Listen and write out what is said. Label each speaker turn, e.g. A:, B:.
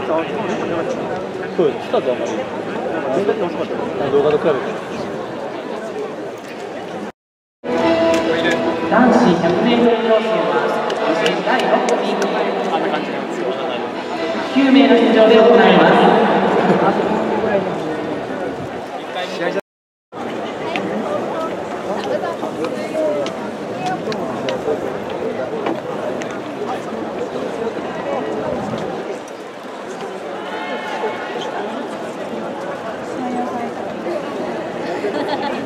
A: そうです。スタートはあんまり全体的に遅かったです。動画と比べて。
B: 男子 100m 競争は予選第6組
A: あんな感じなんですよ。
B: 9名の出場で行います。
A: 試合じゃ
C: 採用された。